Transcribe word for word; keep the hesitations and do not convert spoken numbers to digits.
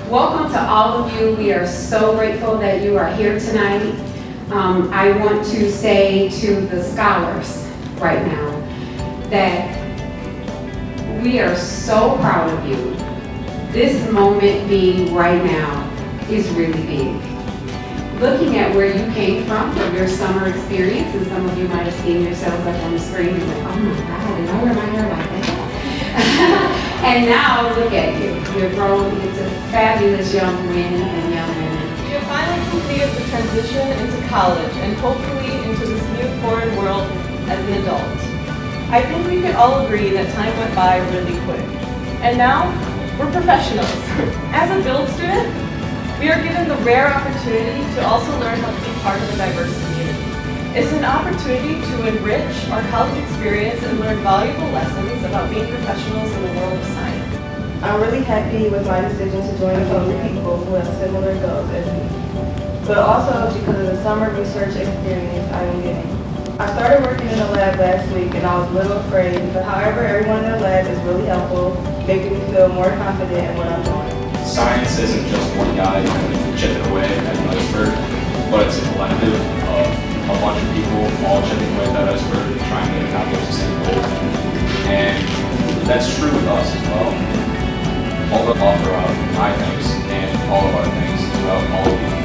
Welcome to all of you. We are so grateful that you are here tonight. Um, I want to say to the scholars right now that we are so proud of you. This moment being right now is really big. Looking at where you came from, from your summer experience, and some of you might have seen yourselves up on the screen and like, oh my God, and I wear my hair like that. And now look at you. You're grown into fabulous young men and young women. You have finally completed the transition into college and hopefully into this new foreign world as an adult. I think we could all agree that time went by really quick. And now, we're professionals. As a Build student, we are given the rare opportunity to also learn how to be part of a diverse community. It's an opportunity to enrich our college experience and learn valuable lessons about being professionals in the world of science. I'm really happy with my decision to join a club of people who have similar goals as me, but also because of the summer research experience I am getting. I started working in the lab last week and I was a little afraid, but however, everyone in the lab is really helpful, making me feel more confident in what I'm doing. Science isn't just one guy chipping away at an iceberg, but it's a collective of a bunch of people all chipping away at that iceberg trying to accomplish the same goal. And that's true with us as well. All the offer out my things and all of our things about all of you.